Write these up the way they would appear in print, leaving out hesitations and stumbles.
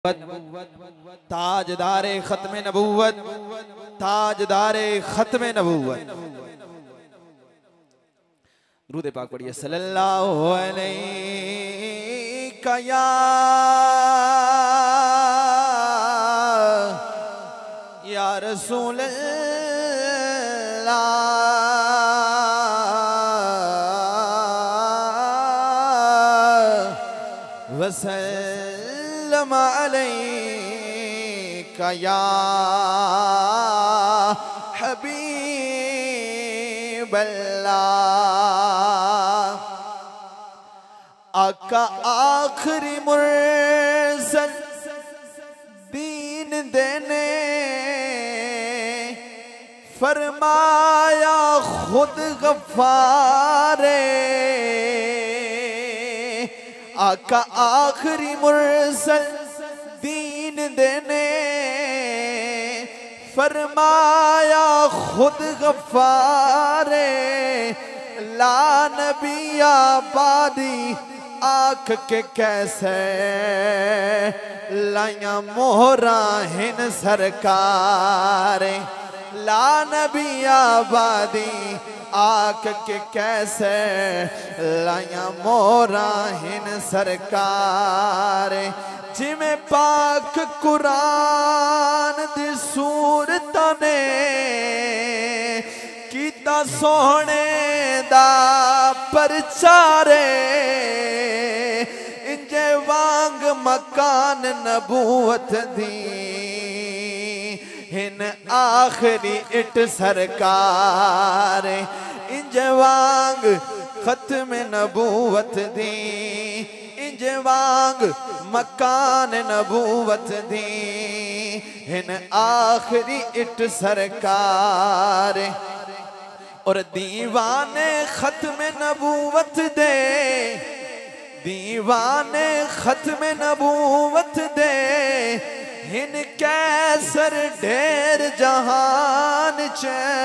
ताजदारे खत्म नबूवत, ताजदारे खत्म नबूवत। दुरूद पाक पढ़िए सल्लल्लाहु अलैहि या रसूल अल्लाह वसल्लम अलैका या हबीब अल्लाह। आका आखिरी मुरसल दीन देने फरमाया खुद गफ्फारे। आका आखिरी मुरसल दीन देने फरमाया खुद गफ्फारे। ला नबी आबादी आख के कैसे लाया मोहरा हिन सरकार। ला नबी आबादी आख के कैसे लाया मोहरा हिन सरकार। जिमें पाक कुरान दी सूरत ने कीता सोहने दा परचारे। इंजे वांग मकान नबूवत दी हिन आखिरी इट सरकार। इंज वांग खत्म नबूवत दी, इंज वांग मकान नबूवत दी हिन आखिरी इट सरकार। और दीवाने खत्म नबूवत दे, दीवाने खत्म नबूवत दे हिन कैसर ढेर जहान च।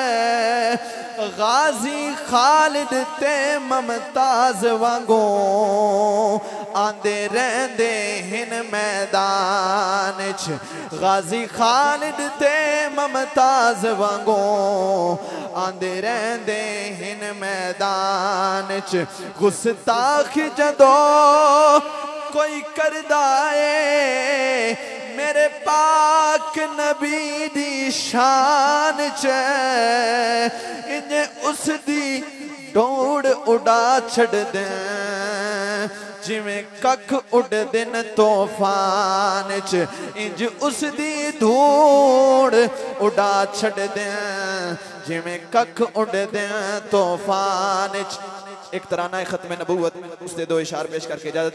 गाजी खालिद ते ममताज वांगो आंदे रहंदे हिन मैदान च। गाजी खालिद ते ममताज वांगो आंदे रहंदे हिन मैदान च। गुस्ताख जदों कोई करदा है मेरे पाक नबी दी शान च। इन्हें उसदी दौड़ उड़ा छड़ दे जिमें कख उड़ दिन तूफान च। इंज उसदी धूड़ उड़ा छड़ दे जिमें कख उड़ दे तूफान च। एक तराना है खत्म नबूवत, उससे दो इशार पेश करके इजाजत।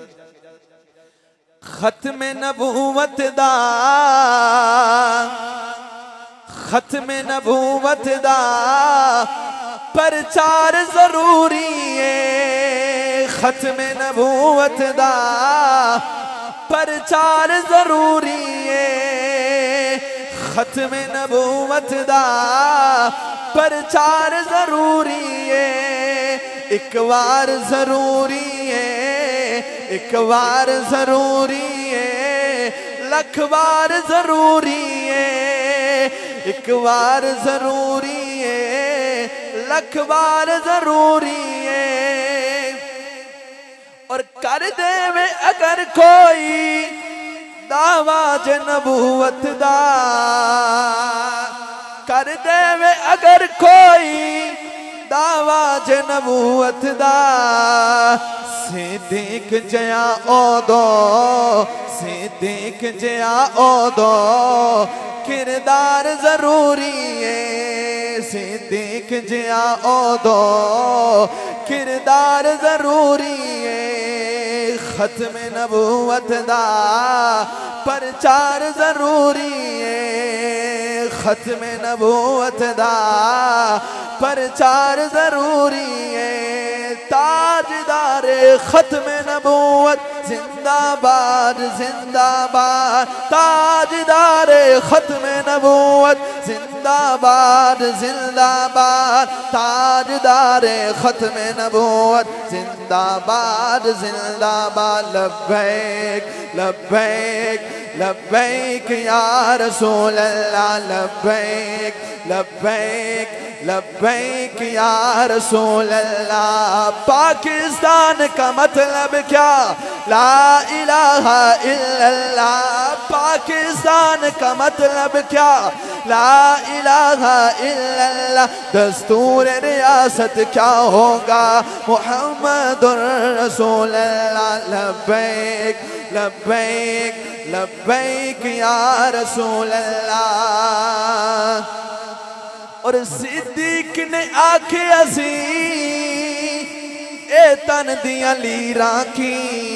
खत्म नबूवत दा, खत्म नबूवत दा प्रचार जरूरी है। खत्म नबूवत दा प्रचार जरूरी है। खत्म नबूवत दा प्रचार जरूरी है। एक बार जरूरी है, एक बार जरूरी है, लख बार जरूरी है। एक बार जरूरी है, लख बार जरूरी है। और कर दे में अगर कोई दावा ज नबूवत दा, कर दे में अगर कोई दावा ज नबूवत दा। सिद्दीक जया ओदो, सिद्दीक जया ओदो किरदार जरूरी है। सिद्दीक जया ओदो किरदार जरूरी है। खत्म नबूवत दा प्रचार जरूरी है। खत्म नबूवत दा प्रचार जरूरी है। ताजदारे खत्म नबूवत जिंदाबाद जिंदाबाद, ताजदारे खत्म नबूवत जिंदाबाद जिंदाबाद, ताजदारे खत्म नबूवत जिंदाबाद जिंदाबाद। लब्बैक लब्बैक लब्बैक या रसूल अल्लाह, लब्बैक लब्बैक लब्बैक या रसूल अल्लाह। पाकिस्तान का मतलब क्या? ला इलाहा इल्लल्लाह। पाकिस्तान का मतलब क्या? ला इलाहा इल्लल्लाह। दस्तूर रियासत क्या होगा? मुहम्मदुर रसूलुल्लाह। लब्बैक लब्बैक लब्बैक या रसूलल्लाह। और सिद्दीक ने आखे असी ए तन दियां लीरां की,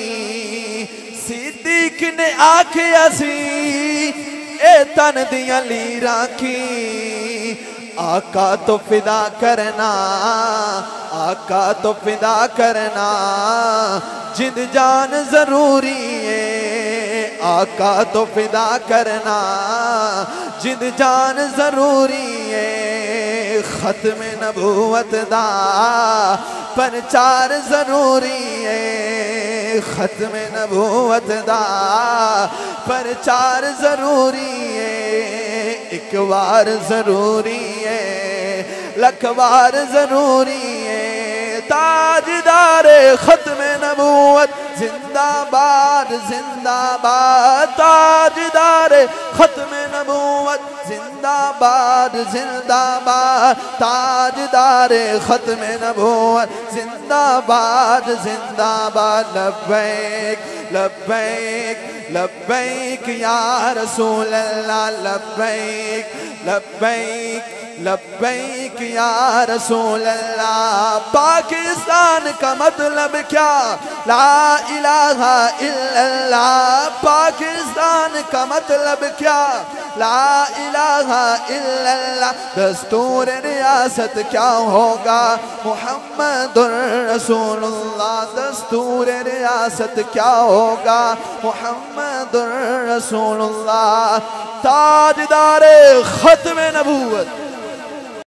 सिद्दीक ने आखे असी ए तन दियां लीरां की। आका तो फिदा करना, आका तो फिदा करना, जिंद जान जरूरी है। आका तो फिदा करना, जिंद जान जरूरी है। खत्म नबूवत दा प्रचार जरूरी है। खत्म नबूवत दा प्रचार जरूरी है। एक बार जरूरी है, लख बार जरूरी है। ताजदारे खत्म नबूवत जिंदाबाद जिंदाबाद, ताजदारे खत्म नबूवत जिंदाबाद जिंदाबाद, ताजदारे खत्म नबूवत जिंदाबाद जिंदाबाद। लब्बैक लब्बैक लब्बैक या रसूल अल्लाह, लब्बैक लब्बैक लब्बैक या रसूल अल्लाह। पाकिस्तान का मतलब क्या? ला इलाहा इल्लल्लाह। पाकिस्तान का मतलब क्या? ला इलाहा इल्लल्लाह। दस्तूर रियासत क्या होगा? मुहम्मदुर रसूलुल्लाह। दस्तूर रियासत क्या होगा? मुहम्मदुर रसूलुल्लाह। ताजदारे खत्म नबूवत